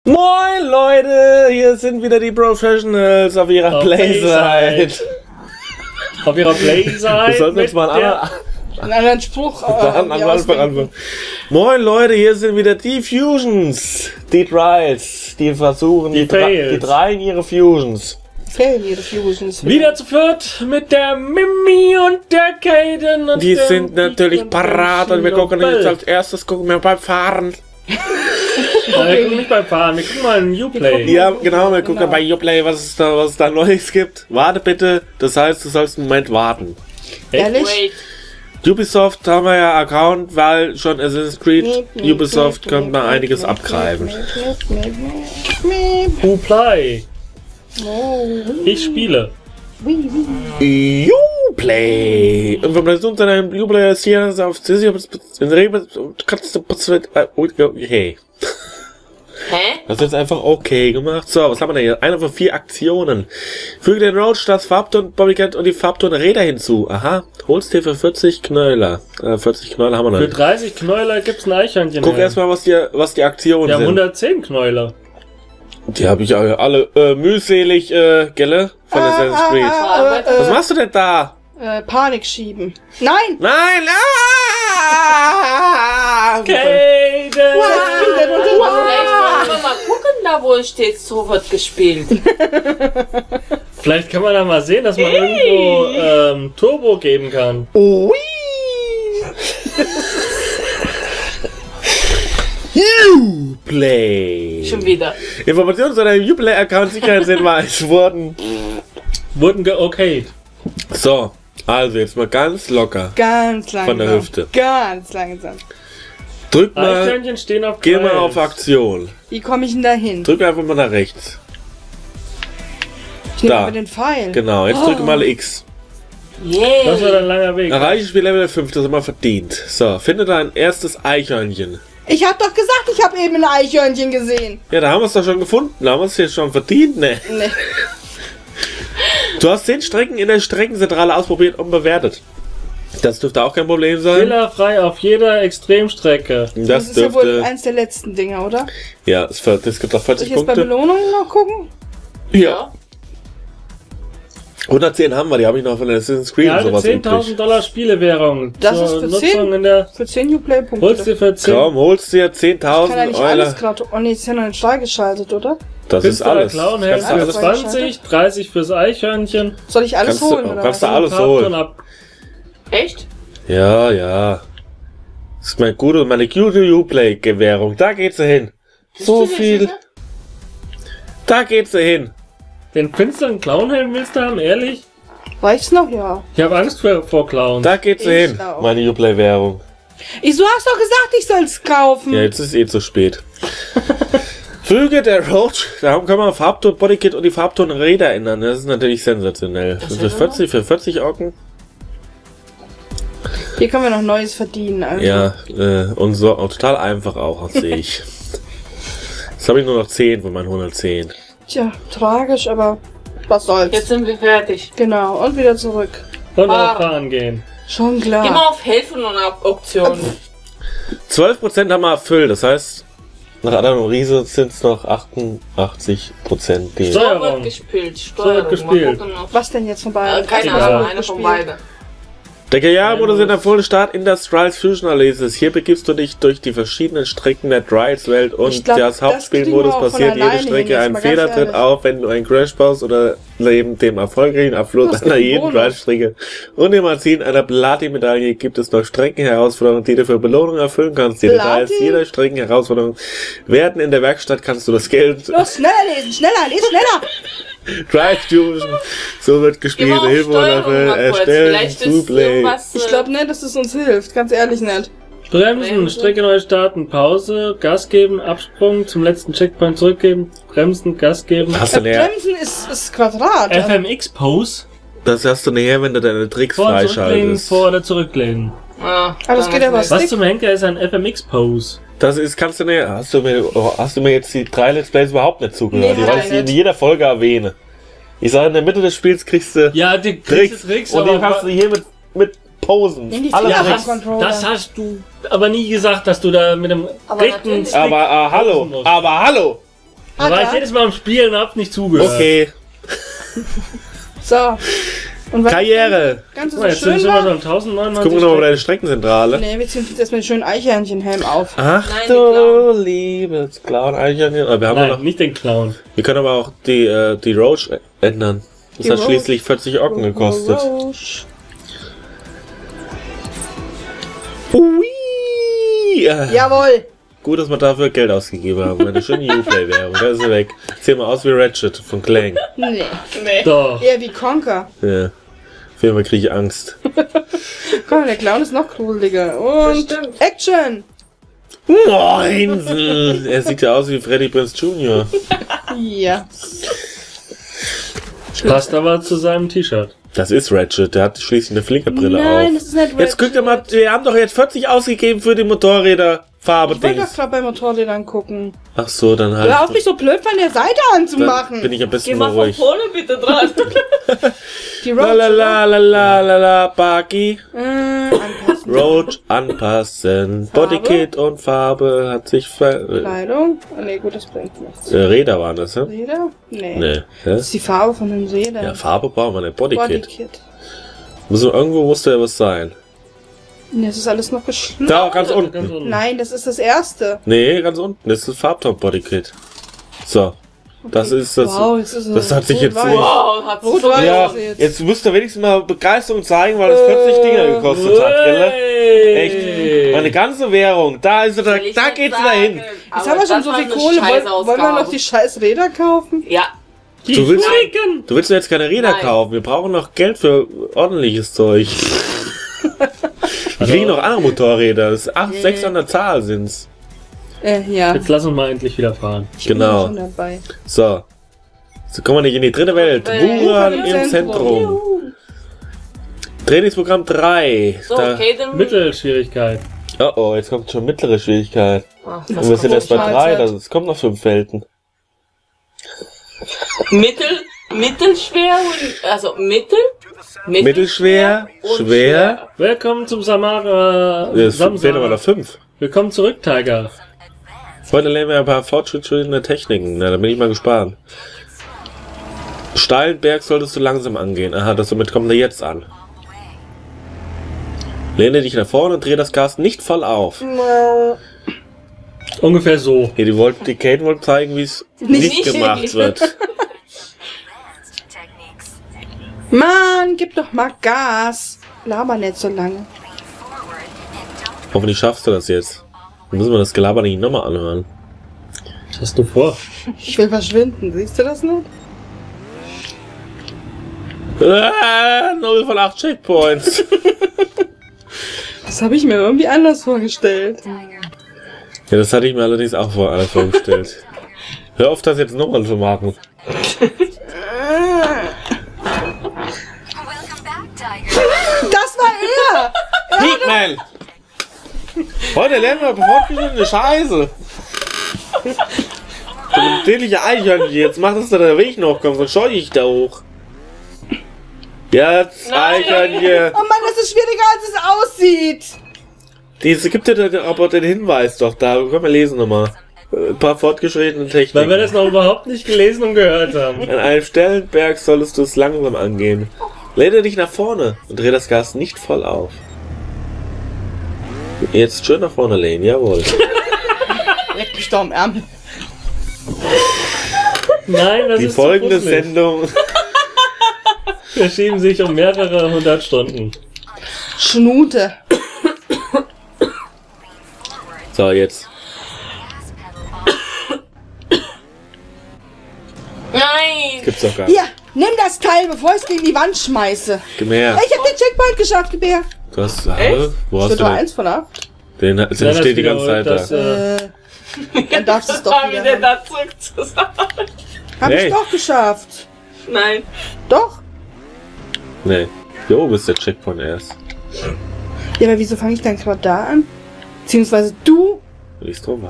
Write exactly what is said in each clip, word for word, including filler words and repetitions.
Moin Leute, hier sind wieder die Professionals auf ihrer Play-Side. Auf ihrer Play-Side. Wir sollten jetzt mal einen anderen, einen anderen Spruch äh, anfangen. Moin Leute, hier sind wieder die Fusions, die Trials, die versuchen, die, die, die drehen ihre Fusions. Failen ihre Fusions. Wieder zu viert mit der Mimi und der Kaden. Und die der sind natürlich parat und wir gucken jetzt als erstes gucken wir beim Fahren. Ja, wir gucken nicht beim Fahren, wir gucken mal in Uplay. Ja, genau, wir gucken genau. bei Uplay, was es da, was es da Neues gibt. Warte bitte, das heißt, du sollst einen Moment warten. Ehrlich? Ubisoft haben wir ja Account, weil schon Assassin's Creed, Ubisoft könnte man einiges abgreifen. Uplay. Ich spiele. Uplay. Information zu einem Uplay ist hier auf hey. Hä? Das ist jetzt einfach okay gemacht. So, was haben wir denn hier? Eine von vier Aktionen. Füge den Roach, das Farbton, Bodycat und die Farbton Räder hinzu. Aha. Holst dir für vierzig Knäuler. Äh, vierzig Knäuler haben wir noch. Für dreißig Knäuler gibt's ein Eichhörnchen. Guck erstmal, was die, was die Aktionen sind. Wir haben sind. hundertzehn Knäuler. Die habe ich alle äh, mühselig, äh, Gelle? Von ah, Assassin's Creed. Ah, ah, was machst du denn da? Äh, Panik schieben. Nein! Nein! Ah! Kaden! Vielleicht wollen wir mal gucken, da wo es steht, so wird gespielt. Vielleicht kann man da mal sehen, dass man hey. irgendwo ähm, Turbo geben kann. Ui! Uplay! Schon wieder. Informationen zu deinem Uplay-Account Sicherheitshinweis wurden... wurden geokayt. So, also jetzt mal ganz locker. Ganz langsam. Von der Hüfte. Ganz langsam. Drück mal. Eichhörnchen stehen auf Geh mal auf Aktion. Wie komme ich denn da hin? Drück einfach mal nach rechts. Ich nehme aber den Pfeil. Genau, jetzt oh. drücke mal X. Yeah. Das war ein langer Weg. Erreiche Spiellevel fünf, das haben wir verdient. So, finde dein erstes Eichhörnchen. Ich hab doch gesagt, ich habe eben ein Eichhörnchen gesehen. Ja, da haben wir es doch schon gefunden. Da haben wir es jetzt schon verdient, ne? Nee. Du hast zehn Strecken in der Streckenzentrale ausprobiert und bewertet. Das dürfte auch kein Problem sein. Fehlerfrei auf jeder Extremstrecke. Das, das ist dürfte... ja wohl eins der letzten Dinger, oder? Ja, es gibt doch vierzig Soll ich Punkte. jetzt bei Belohnungen noch gucken? Ja. hundertzehn haben wir, die habe ich noch von der Assassin's Creed ja, und sowas zehntausend Dollar Spielewährung. Das ist für zehn, in der für zehn Uplay-Punkte. Holst dir für zehn. Komm, holst dir zehntausend Euro. Ich kann ja nicht alles gerade... Oh ne, ist ja noch nicht freigeschaltet, oder? Das ist alles. Clown hält für zwanzig, dreißig fürs Eichhörnchen. Soll ich alles kannst holen, du, oder kannst was? du alles holen. Ab. Echt? Ja, ja. Das ist meine gute, meine gute Uplay-Gewährung. Da geht sie hin. So viel. Da geht sie hin. Den finsteren Clownhelm willst du haben, ehrlich? Reicht's noch? Ja. Ich habe Angst vor, vor Clowns. Da geht sie hin, auch. Meine Uplay-Währung. Ich, du hast doch gesagt, ich soll's kaufen. Ja, jetzt ist eh zu spät. Füge der Roach, da können wir Farbton, Bodykit und die Farbton Räder ändern. Das ist natürlich sensationell. Das für vierzig, für vierzig Ocken. Hier können wir noch Neues verdienen. Also. Ja, äh, und so auch total einfach auch, sehe ich. Jetzt habe ich nur noch zehn von meinen hundertzehn. Tja, tragisch, aber was soll's. Jetzt sind wir fertig. Genau, und wieder zurück. Und ah. auf Fahren gehen. Schon klar. Geh mal auf Helfen und auf Optionen. zwölf Prozent haben wir erfüllt, das heißt, nach Adam und Riese sind es noch achtundachtzig Prozent. Die Steuerung. So wird gespielt. Steuerung. So wird gespielt. Was denn jetzt von beiden? Äh, keine Ahnung, eine von beiden. Der Gejagdmodus in der vollen Start in das Trials Fusion Analysis. Hier begibst du dich durch die verschiedenen Strecken der Trials-Welt und glaub, das Hauptspielmodus passiert jede Strecke ein Fehler tritt auf, wenn du einen Crash baust oder neben dem erfolgreichen Abflug einer jeden Trials-Strecke und dem Erzielen einer Platin-Medaille gibt es noch Streckenherausforderungen, die du für Belohnung erfüllen kannst. Die Details jeder Streckenherausforderung werden in der Werkstatt, kannst du das Geld... Los, schneller lesen, schneller, lesen, schneller! Drive Fusion, so wird gespielt, Hilfe dafür erstellen, Zuplay. Ich glaube nicht, dass es uns hilft, ganz ehrlich nicht. Bremsen, Strecke neu starten, Pause, Gas geben, Absprung, zum letzten Checkpoint zurückgeben, Bremsen, Gas geben. Hast du ja, Bremsen ist, ist Quadrat. F M X-Pose. Das hast du näher, wenn du deine Tricks freischaltest. Vor oder zurücklehnen. Ah, aber das geht ja was. Was zum Henker ist ein F M X-Pose? Das ist, kannst du mir, hast du mir, hast du mir jetzt die drei Let's Plays überhaupt nicht zugehört? Nee, die wollte ich in jeder Folge erwähnen. Ich sage, in der Mitte des Spiels kriegst du ja, die Tricks, Tricks und die kannst du hier mit, mit Posen. Alle ja, Tricks. Das hast du aber nie gesagt, dass du da mit dem aber rechten Stick aber äh, hallo, aber hallo, Da war ich jedes Mal am Spielen und hab nicht zugehört. Okay. So. Und was Karriere. Ganz so Oh, jetzt schön sind wir war? schon tausendneunundneunzig. Gucken wir nochmal bei der Streckenzentrale. Nee, wir ziehen uns erstmal den schönen Eichhörnchenhelm auf. Ach Nein, die du Clown. liebes Clown Eichhörnchen. Aber wir haben Nein, noch, nicht den Clown. wir können aber auch die, äh, die Roach ändern. Das Die hat Roach? schließlich vierzig Ocken gekostet. Roche. Ui. Äh, Jawohl. Gut, dass wir dafür Geld ausgegeben haben. Eine schöne Uplay-Währung. Da ist sie weg. Sieht mal aus wie Ratchet von Clank. Nee. Doch. Eher wie Conker. Ja. Auf jeden Fall kriege ich Angst. Komm, der Clown ist noch gruseliger. Und Bestimmt. Action. Moin! Er sieht ja aus wie Freddy Prinze Junior Ja. Passt aber zu seinem T-Shirt. Das ist Ratchet. Der hat schließlich eine Flinkerbrille Nein, auf. das ist nicht Ratchet. Jetzt guckt ihr mal, wir haben doch jetzt vierzig ausgegeben für die Motorräder. Farbe Ich wollte doch Dings. gerade bei Motorrädern gucken. Ach so, dann halt. Hör auf, mich so blöd von der Seite anzumachen. Bin ich am besten Geh mal mal von ruhig. vorne bitte dran. Die La Roach. la la la la la la Buggy. Äh, anpassen. Roach anpassen. Bodykit und Farbe hat sich ver... Kleidung. Oh, nee, gut, das bringt nichts. Äh, Räder waren das, ja? Räder? Nee. Nee. Hä? Das ist die Farbe von den Rädern. Ja, Farbe brauchen wir nicht. Bodykit. Bodykit. Muss, irgendwo muss da ja was sein. Nee, das ist alles noch geschlossen. Da, ganz Ganz unten. unten. Nein, das ist das erste. Nee, ganz unten. Das ist das Farbtop Bodykit. So. Das ist das. Wow, jetzt ist es das hat sich jetzt. rot-weiß. Wow, hat sich Rot-weiß. Ja, ist jetzt. jetzt müsst ihr wenigstens mal Begeisterung zeigen, weil das vierzig Dinger gekostet hat, gell? Echt. Meine ganze Währung. Da ist sie, da, Soll ich da nicht geht's sagen. dahin. Jetzt Aber haben wir schon das so war viel eine Kohle. Wollen, Scheißausgabe. wollen wir noch die scheiß Räder kaufen? Ja, Die Du willst- Flicken! Du willst doch jetzt keine Räder Nein. kaufen. Wir brauchen noch Geld für ordentliches Zeug. Wir kriegen noch andere Motorräder. Das ist achthundert, sechshundert Zahl sind's. Äh, ja. Jetzt lass uns mal endlich wieder fahren. Ich bin Genau. schon dabei. So. So kommen wir nicht in die dritte Welt. Welt. Wuhan Im im Zentrum. Zentrum. Juhu. Trainingsprogramm drei. so, Da, okay, dann... Mittelschwierigkeit. oh oh, jetzt kommt schon mittlere Schwierigkeit. Ach, Und was wir sind kommt erst bei Mahlzeit. drei, also es kommt noch fünf Welten. Mittel, mittelschwer und... Also, mittel? Mittelschwer, und schwer. Willkommen zum Samara Es fehlen aber noch Samsara. fünf. Willkommen zurück, Tiger. Heute lernen wir ein paar fortschrittliche Techniken. Na, da bin ich mal gespannt. Steilen Berg solltest du langsam angehen. Aha, das somit kommt er jetzt an. Lehne dich nach vorne und drehe das Gas nicht voll auf. Ungefähr so. Hier, die, wollten, die Kate wollte zeigen, wie es nicht, Nicht gemacht wirklich. wird. Mann, gib doch mal Gas. Laber nicht so lange. Hoffentlich schaffst du das jetzt. Dann müssen wir das Gelaber nicht nochmal anhören. Was hast du vor? Ich will verschwinden. Siehst du das nicht? Ah, null von acht Checkpoints. Das habe ich mir irgendwie anders vorgestellt. Ja, das hatte ich mir allerdings auch vor alles vorgestellt. Hör auf, das jetzt nochmal zu machen. Das war er! Pigman! Heute lernen wir fortgeschrittene Scheiße. So ein dämlicher Eichhörnchen. Jetzt macht es da der Weg noch kommt, sonst scheue ich da hoch. Jetzt, Nein. Eichhörnchen. Oh Mann, das ist schwieriger, als es aussieht. Diese gibt dir den- aber den Hinweis doch da. Können wir lesen nochmal. Ein paar fortgeschrittene Weil wir Techniken. das noch überhaupt nicht gelesen und gehört haben. An einem Stellenberg solltest du es langsam angehen. Lehne dich nach vorne und dreh das Gas nicht voll auf. Jetzt schön nach vorne lehnen, jawohl. Leck mich doch am Ärmel. Nein, das Die ist folgende zu fusselig. Sendung. verschieben sich um mehrere hundert Stunden. Schnute. So, jetzt. Nein! Gibt's doch gar nicht. Hier, nimm das Teil, bevor ich es gegen die Wand schmeiße. Gib mir her. Ich hab den Checkpoint geschafft, Gebär. Du hast. Echt? Äh, wo Ich hast bin du doch den? eins von acht. Den, den Nein, das steht die ganze Zeit wiederholt, da. das, Äh, dann darfst du es doch War wieder wieder haben. da zurück zu sagen. Hab Nee. ich doch geschafft. Nein. Doch. Nee. Hier oben ist der Checkpoint erst. Ja, aber wieso fange ich dann gerade da an? Beziehungsweise du. Weil ich's drüber.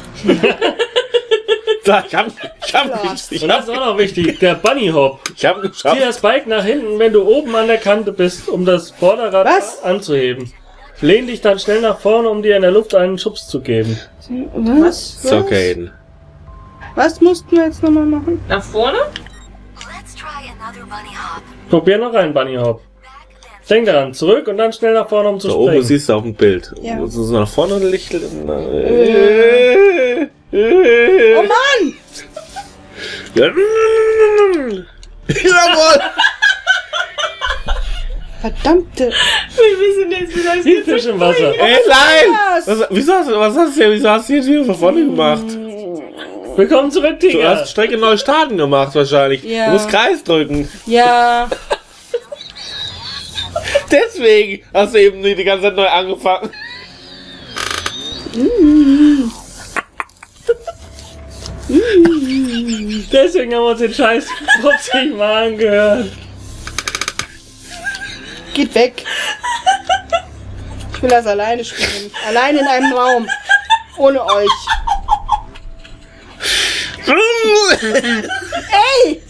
Da, ich hab, ich hab, ich Und das ist auch noch wichtig, der Bunny Hop. ich hab Zieh geschafft. das Bike nach hinten, wenn du oben an der Kante bist, um das Vorderrad Was? anzuheben. Lehn dich dann schnell nach vorne, um dir in der Luft einen Schubs zu geben. Was? Ist okay, Aiden. Was mussten wir jetzt nochmal machen? Nach vorne? Probier noch einen Bunny Hop. Denk daran, zurück und dann schnell nach vorne, um zu da springen. oben siehst du auf dem Bild. Ja. Musst du so nach vorne Licht. Äh. Oh Mann! Jawohl! Verdammte. Wir wissen jetzt, wie das Wie ein Fisch im Wasser. Ey, nein! Was, wieso hast du, was hast du, wieso hast du jetzt wieder von vorne gemacht? Willkommen zurück, Du Tiger. hast Strecke neu starten gemacht wahrscheinlich. Ja. Du musst Kreis drücken. Ja. Deswegen hast du eben die ganze Zeit neu angefangen. Deswegen haben wir uns den Scheiß fünfzig Mal angehört. Geht weg. Ich will das alleine spielen. Allein in einem Raum. Ohne euch. Ey!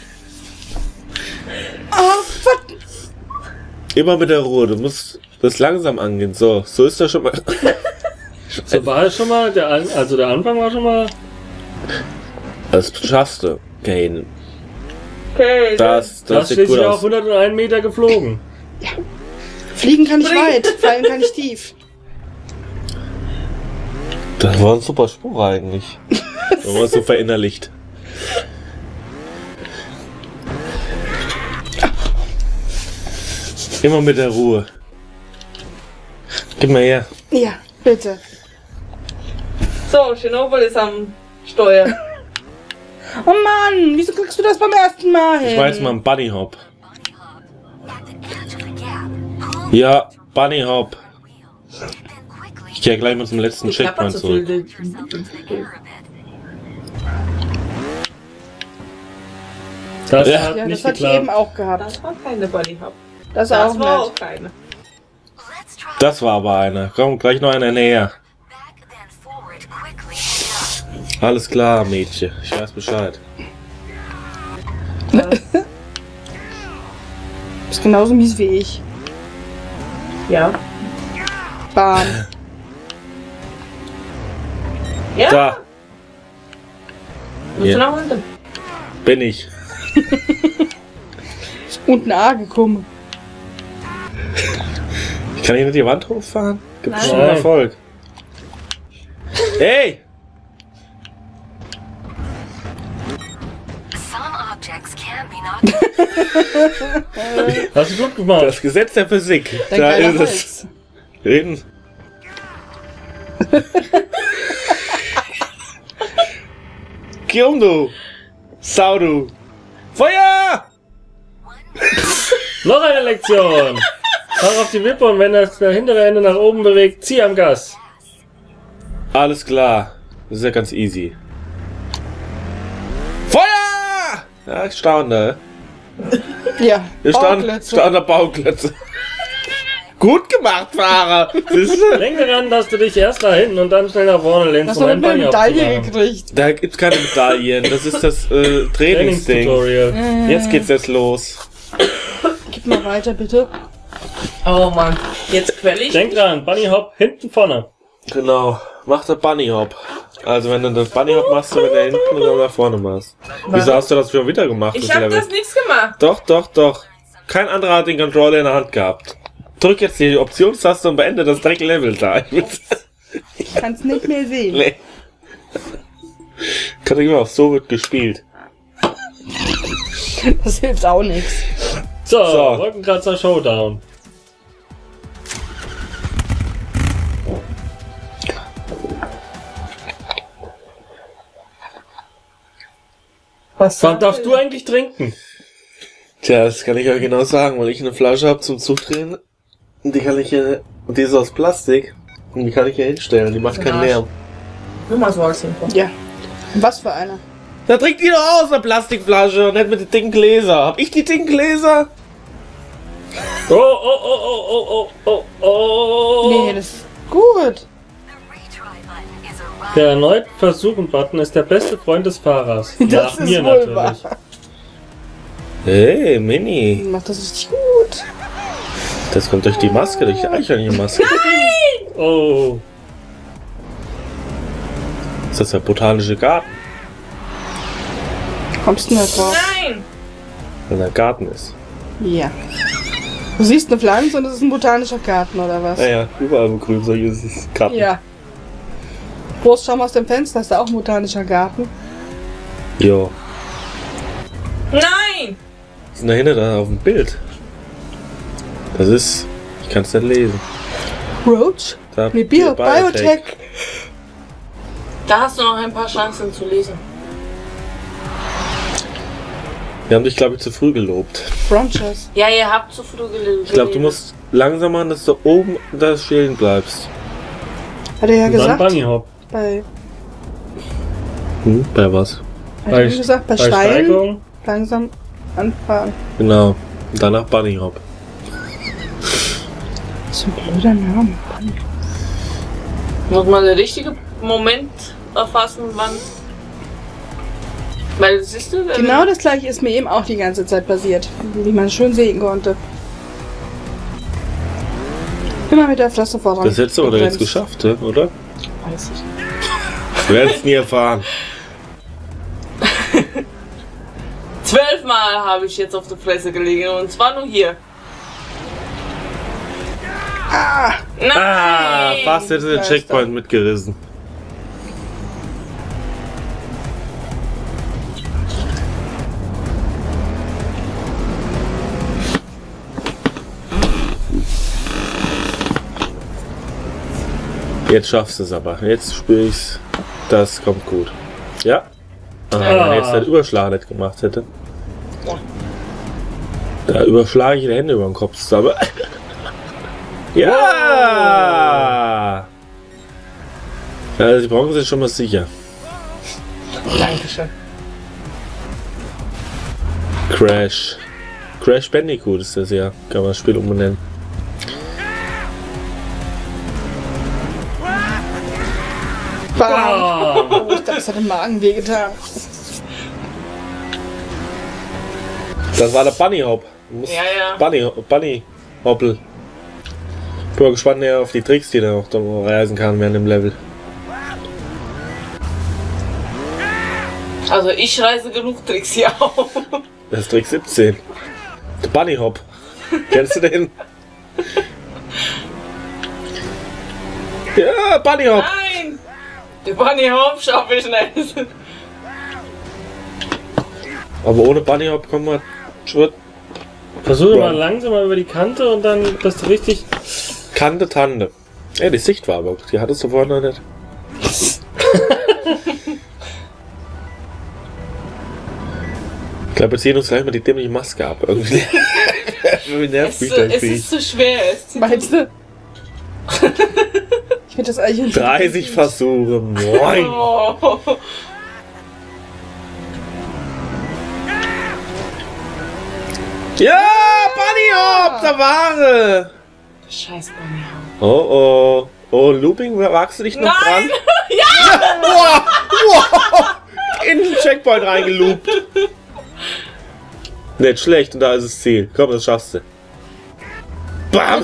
Oh, fuck. Immer mit der Ruhe, du musst das langsam angehen. So, so ist das schon mal. So war es schon mal, der An also der Anfang war schon mal. Das schaffst du, Kane. Okay, Das, Du das hast sieht gut schließlich auf aus. hunderteins Meter geflogen. Fliegen kann ich weit, fallen kann ich tief. Das war ein super Spruch eigentlich. Du warst so verinnerlicht. Immer mit der Ruhe. Gib mal her. Ja, bitte. So, Chernobyl ist am Steuer. Oh Mann, wieso kriegst du das beim ersten Mal hin? Ich weiß mal einen Bunny Hop. Ja, Bunny Hop. Ich gehe gleich mal zum letzten Checkpoint zurück. Das Ja. hat Ja, nicht das hat ich eben geklappt. auch gehabt. Das war keine Bunny Hop. Das, Das auch war nicht. auch keine. Das war aber einer. Komm, gleich noch einer näher. Alles klar, Mädchen. Ich weiß Bescheid. Ist genauso mies wie ich. Ja. Bahn. Ja? Da Musst Ja. du nach unten? bin ich. Ist unten A gekommen. Kann ich nicht die Wand hochfahren? Gibt Nein. schon einen Erfolg. Hey! Hast du gut gemacht. Das Gesetz der Physik. Dein Da geiler ist es. Hals. Reden. Geh um, du! Sau, du! Feuer! Noch eine Lektion. Mach auf die Wippe und wenn das hintere Ende nach oben bewegt, zieh am Gas. Alles klar. Das ist ja ganz easy. Feuer! Ja, ich staune. Ja, Wir standen Bauklötze. stand der Bauklötze. Gut gemacht, Fahrer! Siehst du? Denk daran, dass du dich erst da hinten und dann schnell nach vorne lehnst, Hast um du einen mit einer Bunny Medaille abzumachen. gekriegt? Da gibt's keine Medaillen. Das ist das äh, Trainingsding. Trainingstutorial. Jetzt geht's jetzt los. Gib mal weiter, bitte. Oh Mann. Jetzt quäl ich. Denk dran, Bunny Hop hinten vorne. Genau. Mach der Bunny Hop. Also wenn du das Bunny Hop machst, wenn du hinten und dann nach vorne machst. Wieso hast du das schon wieder gemacht? Ich das hab Level? das nichts gemacht. Doch, doch, doch. Kein anderer hat den Controller in der Hand gehabt. Drück jetzt die Optionstaste und beende das direkt Level da. Ich kann's nicht mehr sehen. Nee. Kann ich immer auf so wird gespielt. Das hilft auch nichts. So, So. Wolkenkratzer Showdown. Was Was darfst du eigentlich trinken? Tja, das kann ich euch genau sagen, weil ich eine Flasche habe zum Zudrehen. Und die kann ich hier, und die ist aus Plastik. Und die kann ich hier hinstellen, die macht keinen Lärm. Nur mal so als Info. Ja. Was für einer? Da trinkt die doch aus, eine Plastikflasche und nicht mit den dicken Gläser. Hab ich die dicken Gläser? Oh, oh, oh, oh, oh, oh, oh, oh. Nee, das ist gut. Der erneut Versuchen-Button ist der beste Freund des Fahrers. Das Nach ist mir wohl natürlich. wahr. Hey, Mini. Macht das richtig gut. Das kommt durch die Maske, durch die Eichhörnchenmaske. Oh. Ist das der botanische Garten? Kommst du nicht drauf? Nein! Weil der Garten ist. Ja. Du siehst eine Pflanze und es ist ein botanischer Garten, oder was? Naja, überall im Grün solche ist es Garten. Ja. Prost, schau mal aus dem Fenster, ist da auch ein botanischer Garten? Jo. Nein! Was ist denn da hinten da auf dem Bild? Das ist... Ich kann es nicht lesen. Roach? Da, Nee, Bio, Biotech. Da hast du noch ein paar Chancen zu lesen. Wir haben dich, glaube ich, zu früh gelobt. Bronchers. Ja, ihr habt zu früh gelesen. Ich glaube, du musst langsam machen, dass du oben da stehen bleibst. Hat er ja Und dann gesagt. Bunny Hop. Bei, Hm, bei was? hat Bei, er gesagt, bei, bei Steinen Steigung. langsam anfahren. Genau. Und danach Bunny Hop. So ein blöder Name. Muss man den richtigen Moment erfassen, wann. Weil, siehst du, wenn Genau das gleiche ist mir eben auch die ganze Zeit passiert, wie man schön sehen konnte. Immer mit der Fresse voran. Das hättest du aber jetzt gebremst. geschafft, ja, oder? Weiß ich. Wir werden es nie erfahren. zwölfmal habe ich jetzt auf der Fresse gelegen und zwar nur hier. Ah! Nein! Ah, fast hätte den Da ist Checkpoint mitgerissen. Jetzt schaffst du es aber. Jetzt spüre ich's. Das kommt gut. Ja? Ah, wenn er jetzt den Überschlag nicht gemacht hätte. Da überschlage ich die Hände über den Kopf zusammen. Ja! Also die Bronze ist schon mal sicher. Dankeschön. Crash. Crash Bandicoot ist das ja. Kann man das Spiel umbenennen. Bam. Oh, ich glaube, das hat im Magen wehgetan. Das war der Bunny Hop. Du musst Ja, ja. Bunny, Bunny Hoppel. Ich bin mal gespannt ja, auf die Tricks, die er noch da reisen kann während dem Level. Also ich reise genug Tricks hier auf. Das ist Trick siebzehn. Der Bunny Hop. Kennst du den? Ja, Bunny Hop. Nein! Der Bunny Hop schaffe ich nicht. Aber ohne Bunny Hop kommt man Schritt. Versuche Ja. mal langsam mal über die Kante und dann, dass du richtig. Kante Tante. Ja, die Sicht war aber. Die hattest du vorhin noch nicht. Ich glaube, wir ziehen uns gleich mal die dämliche Maske ab. Irgendwie. Wie nervt Es, mich ist- das es Viech. ist zu schwer. Es Meinst du? Ich finde das eigentlich dreißig Versuche. Moin. oh. Ja, Bunny Hop, da war er. Scheiß Bunny Hop. Oh, oh. Oh, Looping, wagst du dich noch Nein! dran? Ja! Wow, wow. In den Checkpoint reingeloopt. Nicht schlecht, und da ist das Ziel. Komm, das schaffst du. Bam!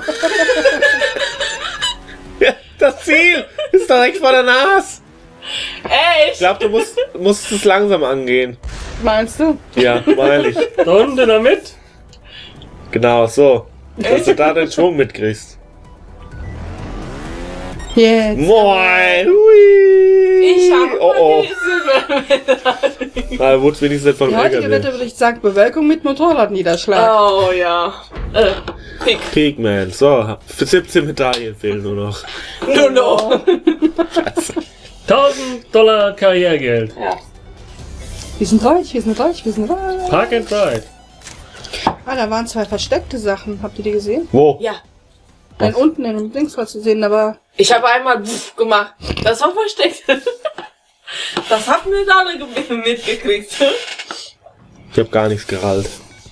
Ja, das Ziel ist direkt vor der Nase. Ich Echt? glaube, du musst, musst es langsam angehen. Meinst du? Ja, meine ich. Da unten damit? Genau, so. Dass du da den Schwung mitkriegst. Jetzt. Moin! Hui! Ich habe Oh oh. die Silbermedaille. Na, wurde wenigstens nicht von Die heutige Ärger. Wette würde ich sagen, Bewölkung mit Motorradniederschlag. Oh ja. Äh, Pick. Pigman. So, für siebzehn Medaillen fehlen nur noch. Nur noch. tausend Dollar Karrieregeld. Ja. Wir sind reich, wir sind reich, wir sind reich. Park and Ride. Ah, da waren zwei versteckte Sachen. Habt ihr die gesehen? Wo? Ja. Nein, unten in dem Dings war zu sehen, aber Ich habe einmal Wuff gemacht. Das war versteckt. Das haben nicht alle ge- mitgekriegt. Ich hab gar nichts gerallt.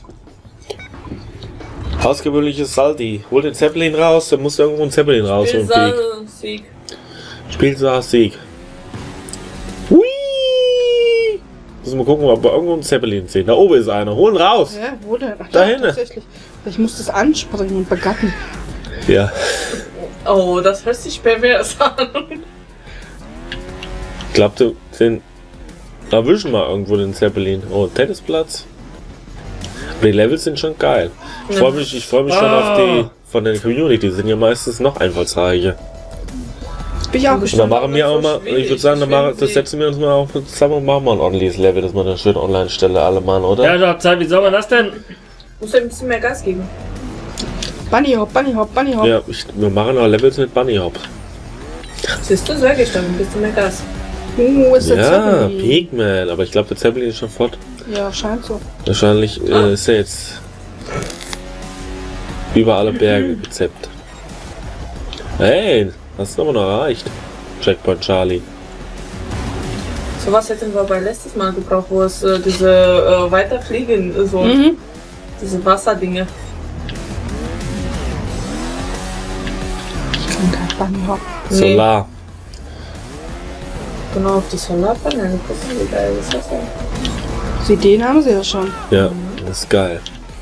Ausgewöhnliches Saldi. Hol den Zeppelin raus, dann muss irgendwo ein Zeppelin raus. So ein Weg. Sieg. Spielsaal Sieg. Hui! Müssen wir gucken, ob wir irgendwo einen Zeppelin sehen. Da oben ist einer. Hol ihn raus! ja, wo denn? Ach, Da doch, hinten. tatsächlich. Ich muss das anspringen und begatten. Ja. Oh, das hört sich pervers an. Ich glaube, du den. Da wischen wir irgendwo den Zeppelin. Oh, Tennisplatz. Aber die Levels sind schon geil. Ich freue mich, ich freue mich schon Ah. auf die von der Community. Die sind ja meistens noch einfallsreicher. Bin ich auch Und dann gespannt. machen wir auch mal, ich würde sagen, dann machen, das Sie- setzen wir uns mal auf zusammen und machen mal ein ordentliches Level, dass wir dann schön online stellen, alle Mann, oder? Ja, du habt Zeit, wie soll man das denn? Muss ein bisschen mehr Gas geben. Bunny Hop, Bunny Hop, Bunny Hop. Ja, ich, wir machen auch Levels mit Bunny Hop. Siehst du, sag ich doch, ein bisschen mehr Gas. Uh, ist der Ja, Zeppelin. Pigman, aber ich glaube, der Zeppelin ist schon fort. Ja, scheint so. Wahrscheinlich äh, ist er jetzt über alle Berge gezappt. Hey, hast du aber noch erreicht. Checkpoint Charlie. So was hätten wir bei letztes Mal gebraucht, wo es äh, diese äh, Weiterfliegen, äh, so Mhm. diese Wasserdinge. Ich kann kein Bunny Hop. Nee. Solar. Genau, auf die Solarpaneele gucken, wie geil ist das denn? Die Ideen haben sie ja schon. Ja, das ist geil.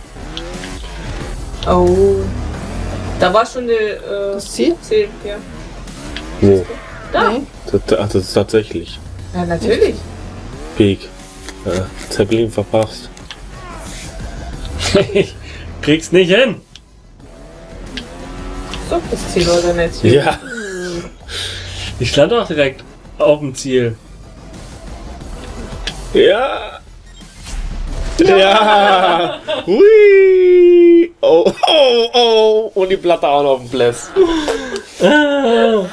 Oh. Da war schon die, äh, Das Ziel? Ziel, ja. Wo? Da. Nee. Das, ach, das ist tatsächlich. Ja, natürlich. Peak. Ja, Zeppelin verpasst. Krieg's nicht hin. So, das Ziel oder nicht? Ja. Ich stand auch direkt auf dem Ziel. Ja. Ja. Hui. Oh, oh, oh. Und die Platte auch noch auf dem Bless. Ah.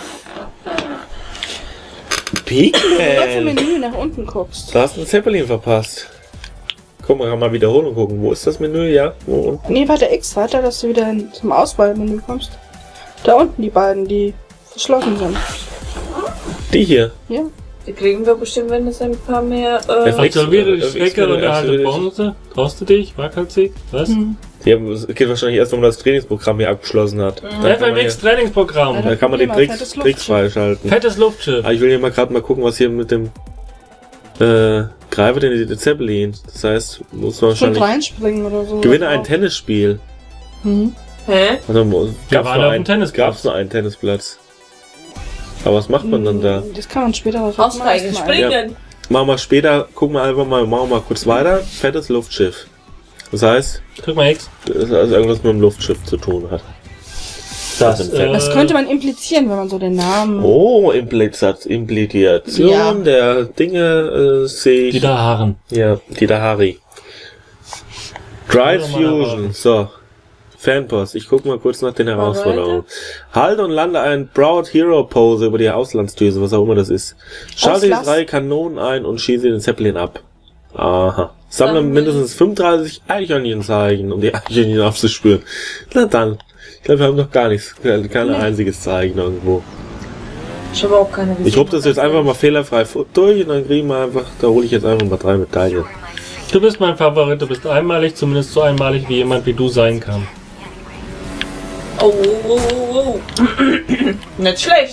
Wenn du auf Pigman. dem Menü nach unten guckst. Du hast einen Zeppelin verpasst. Guck mal, kann mal wiederholen und gucken. Wo ist das Menü? Ja, wo unten? Nee, weiter X weiter, dass du wieder in, zum Auswahlmenü kommst. Da unten die beiden, die verschlossen sind. Die hier. Ja. Die kriegen wir bestimmt, wenn es ein paar mehr. Äh, Perfekt. Absolviere die Äh, Strecke äh, und erhalte äh, Bonus. Traust du dich? Wackelsieg? Was? Hm. Die haben, es geht wahrscheinlich erst, wenn man das Trainingsprogramm hier abgeschlossen hat. Da kann man, F M X hier, Trainingsprogramm. da kann man die Thema, Tricks, fettes Tricks Luftschiff. freischalten. Fettes Luftschiff. Aber ich will hier mal gerade mal gucken, was hier mit dem äh, Greifer den die Zeppelin. Das heißt, muss man Schon wahrscheinlich reinspringen oder so. gewinne ein Tennisspiel. Mhm. Hä? Also Wir gab's waren nur, auf ein, dem Tennisplatz. gab's nur einen Tennisplatz. Aber was macht man dann da? Das kann man später was Aussteigen, machen. springen. Machen wir später, gucken wir einfach mal, machen wir mal kurz weiter. Fettes Luftschiff. Das heißt, Drück mal X. das also irgendwas mit dem Luftschiff zu tun hat. Das, Das äh, Das könnte man implizieren, wenn man so den Namen. Oh, Implizat, Implication Ja. der Dinge äh, sehe ich. die da Haaren. Ja, die Dahari. Drive Oder mal Fusion. So. Fanpost. Ich gucke mal kurz nach den Herausforderungen. Halte und lande ein Proud Hero Pose über die Auslandsdüse, was auch immer das ist. Schalte die Auslass. drei Kanonen ein und schieße den Zeppelin ab. Aha. Sammle Dann- mindestens fünfunddreißig Eichhörnchenzeichen, um die Eichhörnchen aufzuspüren. Na dann. Ich glaube, wir haben noch gar nichts. Kein Nee. einziges Zeichen irgendwo. Ich habe auch keine Ich hoffe, das jetzt einfach mal fehlerfrei fu- durch und dann kriegen wir einfach, da hole ich jetzt einfach mal drei Medaillen. Du bist mein Favorit, du bist einmalig, zumindest so einmalig wie jemand wie du sein kann. Oh, oh, oh, oh. Nicht schlecht.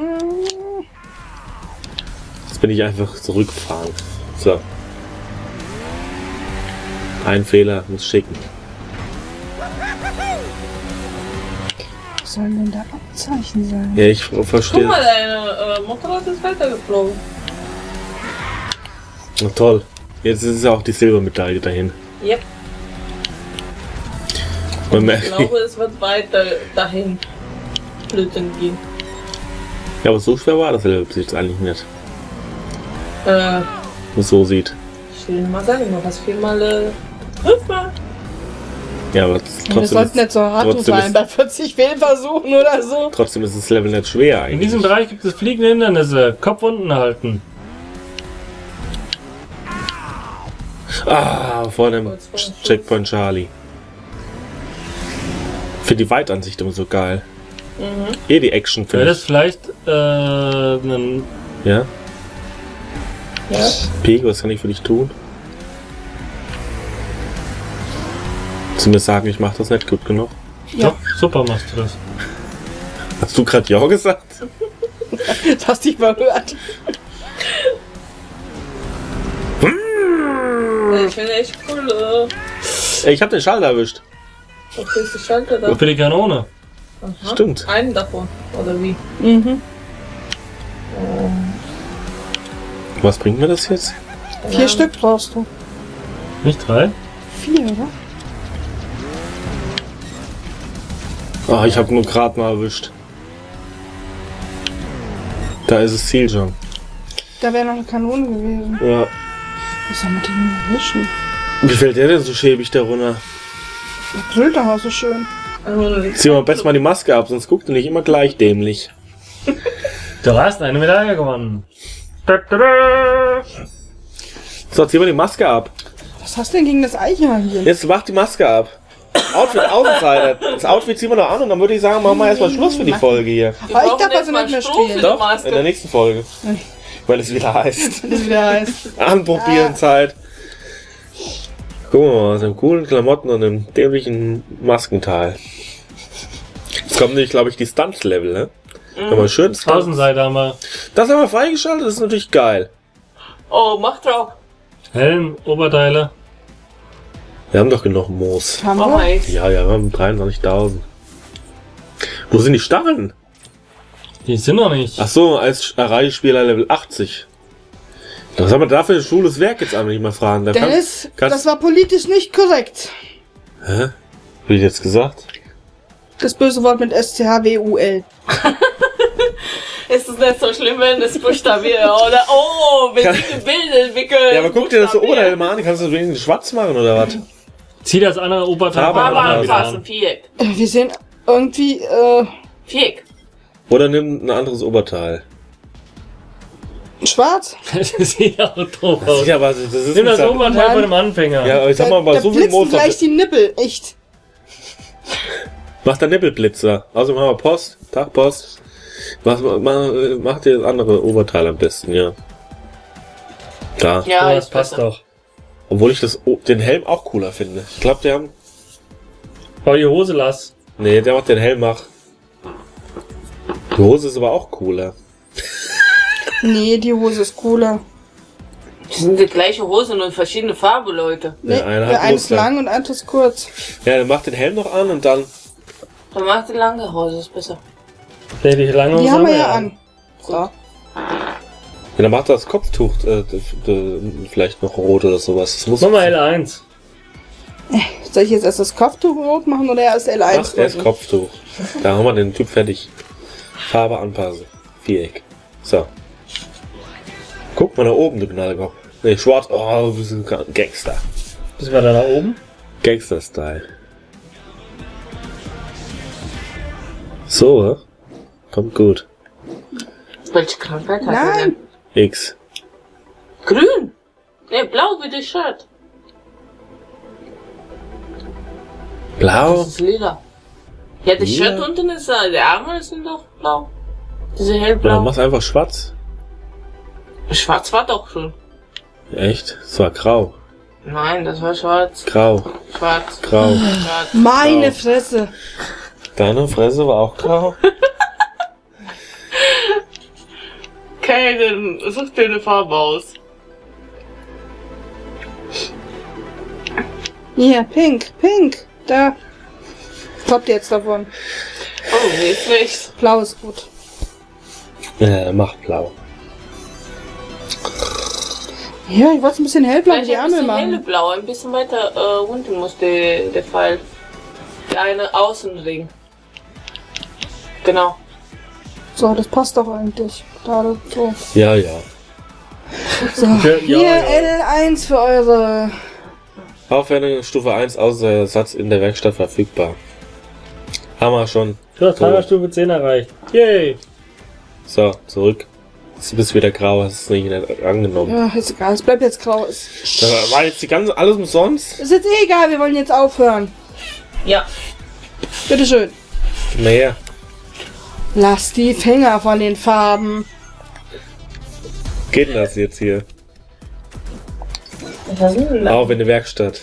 Jetzt bin ich einfach zurückgefahren. So. Ein Fehler, muss schicken. Was sollen denn da Abzeichen sein? Ja, ich Guck verstehe. mal, deine äh, Motorrad ist weitergeflogen. Na toll. Jetzt ist ja auch die Silbermedaille dahin. Yep. Man Ich merkt, glaube, es wird weiter dahin flöten gehen. ja, aber so schwer war das jetzt eigentlich nicht. Äh, Wenn es so sieht. ich will mal sagen, noch was viermal, äh, fünfmal. Ja, aber Ja, das trotzdem, sollte ist, nicht so hart trotzdem sein ist- bei vierzig Fehlversuchen oder so. trotzdem ist das Level nicht schwer In eigentlich. diesem Bereich gibt es fliegende Hindernisse. Kopf unten halten. Ah, vor dem Kurz vor dem Schluss. Checkpoint Charlie. Für die Weitansicht immer so geil. Mhm. Eh die Action Wäre finde das ich. vielleicht äh, ein Ja? Ja. Pego, was kann ich für dich tun? Zu mir sagen, ich mach das nicht gut genug. Ja, Doch, super machst du das. Hast du gerade Ja gesagt? das hast dich verhört. Ja, ich finde echt cool, äh, Ey, ich hab den Schalter erwischt. was ist die Schalter da? Für die Kanone. Aha. Stimmt. Einen davon, oder wie? Mhm. Was bringt mir das jetzt? Vier ja. Stück brauchst du. Nicht drei? Vier, oder? Ah, ich habe nur gerade mal erwischt. Da ist das Ziel schon. Da wäre noch eine Kanone gewesen. Ja. Wie soll man den erwischen? Wie fällt der denn so schäbig da runter? Der brüllt doch auch so schön. Zieh mal besser mal die Maske ab, sonst guckt er nicht immer gleich dämlich. Du hast eine Medaille gewonnen. So, zieh mal die Maske ab. Was hast du denn gegen das Eichhörnchen hier? Jetzt mach die Maske ab. Outfit, Außenseite. Das Outfit ziehen wir noch an und dann würde ich sagen, machen wir erstmal Schluss für die Folge hier. Aber ich darf also nicht mehr spielen. Doch, in der nächsten Folge. Weil es wieder heißt. Weil es wieder heißt. Anprobieren Zeit. Gucken wir mal, aus dem coolen Klamotten und dem dämlichen Maskenteil. Jetzt kommen nämlich, glaube ich, die Stunts-Level, ne? Mhm. Haben wir schön Stunts. Außenseite haben wir. Das haben wir freigeschaltet, das ist natürlich geil. Oh, mach drauf. Helm, Oberteile. Wir haben doch genug Moos. Haben oh, wir? nice. Ja, ja, wir haben dreiundzwanzigtausend. Wo sind die Stacheln? Die sind noch nicht. Ach so, als Erreichspieler Level achtzig. Was haben wir da für ein schwules Werk jetzt an, wenn ich mal fragen darf? Dennis, das war politisch nicht korrekt. Hä? Wie jetzt gesagt? Das böse Wort mit S C H W U L. Ist es nicht so schlimm, wenn das buchstabiert, oder? Oh, wenn ich Bilder entwickle. Ja, aber guck dir das so Oberteil mal an, kannst du das wenigstens schwarz machen, oder was? Zieh das andere Oberteil Farbe Aber an. anpassen, Viereck. Wir sehen irgendwie, äh... Viereck. Oder nimm ein anderes Oberteil. Schwarz? Das sieht auch doof Das aus. ist ja was, das ist Nimm das nicht Oberteil von dem Anfänger. Ja, aber ich sag mal, bei da so viel blitzen Moos. gleich die Nippel, echt. Mach der Nippelblitzer. Also machen wir Post, Tag Post. Mach, mach, mach dir das andere Oberteil am besten, ja. Da. Ja, oh, das ist passt besser. doch. Obwohl ich das, den Helm auch cooler finde. Ich glaube, der haben. Bau die Hose lass. Nee, der macht den Helm mach. Die Hose ist aber auch cooler. Nee, die Hose ist cooler. Das sind die gleiche Hose, nur in verschiedene Farben, Leute. Nee, Ja, einer der hat eine ist Muster. lang und einer ist kurz. Ja, dann mach den Helm noch an und dann. Dann macht die lange Hose, ist besser. Nee, die lange Die Hose haben wir ja an. So. Ja, dann macht das Kopftuch äh, d- d- vielleicht noch rot oder sowas. Das muss Mach mal L eins. Soll ich jetzt erst das Kopftuch rot machen oder erst L eins? Ach, erst Kopftuch. Da haben wir den Typ fertig. Farbe anpassen. Viereck. So. Guck mal nach oben, du Knallkopf. Nee, schwarz. Oh, du bist ein Gangster. Bis wir da nach oben. Gangster-Style. So, kommt gut. Welche Krankheit hat er Nein! denn? X. Grün. Ne, blau wie das Shirt. Blau? Das ist lila. Ja, das Lila? Shirt unten ist, äh, die Arme sind doch blau. Diese Ja, dann hellblau. mach's einfach schwarz. Schwarz war doch schon. Echt? Es war grau. Nein, das war schwarz. Grau. Schwarz. Grau. Schwarz. Meine Grau. Fresse! Deine Fresse war auch grau? Okay, dann such dir eine Farbe aus. Hier, pink, pink. Da. Kommt jetzt davon. Oh, nee, ist nicht. Blau ist gut. Ja, mach blau. Ja, ich wollte es ein bisschen hellblau mit Vielleicht die ein Ärmel bisschen machen. hellblau, ein bisschen weiter äh, unten muss der, der Pfeil. Der eine Außenring. Genau. So, das passt doch eigentlich. Gerade so. Ja, ja. So, Ja, hier ja. L eins für eure. Aufwendung Stufe eins außer Ersatz in der Werkstatt verfügbar. Haben wir schon. Du hast Fahrerstufe zehn erreicht. Yay! So, zurück. Du bist wieder grau, hast es nicht angenommen. Ja, ist egal, es bleibt jetzt grau. Ist, Das war jetzt die ganze, alles umsonst? ist jetzt eh egal, wir wollen jetzt aufhören. Ja. Bitteschön. Gib mal her. Lass die Finger von den Farben. Geht denn das jetzt hier? Was ist denn da? Auf in die Werkstatt.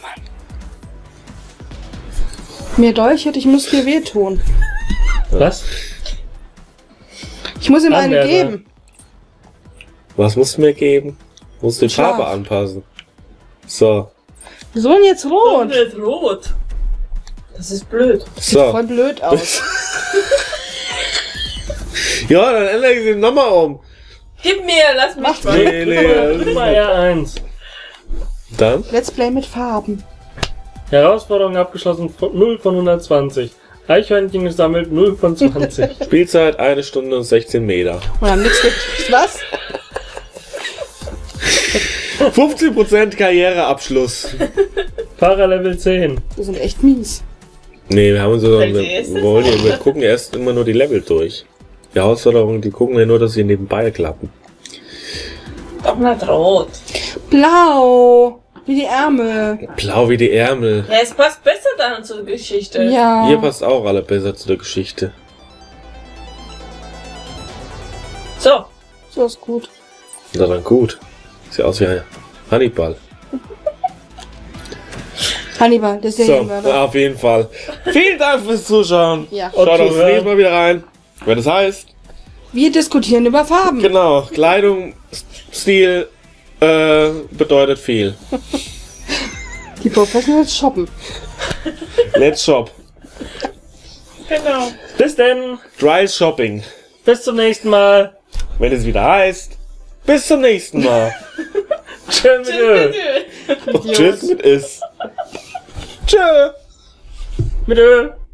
Mir deuchert, ich muss dir wehtun. Was? Ich muss ihm eine Anwärter. geben. Was musst du mir geben? Musst du die Schlaf. Farbe anpassen. So. Wieso denn jetzt Oh, rot? der ist rot. Das ist blöd. Sieht So. voll blöd aus. Ja, dann ändere ich sie nochmal um. Gib mir, lass mich mal. Nee, nee, Gib mal R eins. Dann? Let's Play mit Farben. Herausforderung abgeschlossen, null von hundertzwanzig. Eichhörnchen gesammelt, null von zwanzig. Spielzeit eine Stunde und sechzehn Meter. Und am nächsten gekriegt, was? fünfzehn Prozent Karriereabschluss. Paralevel zehn. Wir sind echt mies. Nee, wir haben so eine, Welche ist wir, es? wollen ja, wir gucken erst immer nur die Level durch. Die Herausforderungen, die gucken wir nur, dass sie nebenbei klappen. Doch nicht rot. Blau. Wie die Ärmel. Blau wie die Ärmel. Ja, es passt besser dann zur Geschichte. Ja. Hier passt auch alle besser zu der Geschichte. So. So ist gut. Na dann gut. Sieht aus wie ein Hannibal. Hannibal, der So, Serienmörder. auf jeden Fall. Vielen Dank fürs Zuschauen. Ja. Schaut auch das zuhören. nächste Mal wieder rein. Wenn das heißt, Wir diskutieren über Farben. genau, Kleidung, Stil, äh, bedeutet viel. Die Professionals shoppen. Let's shop. Genau. Bis denn. Dry Shopping. Bis zum nächsten Mal. Wenn es wieder heißt, bis zum nächsten Mal. Tschö mit Ö. Und tschüss mit Is. Tschö. Mit Ö.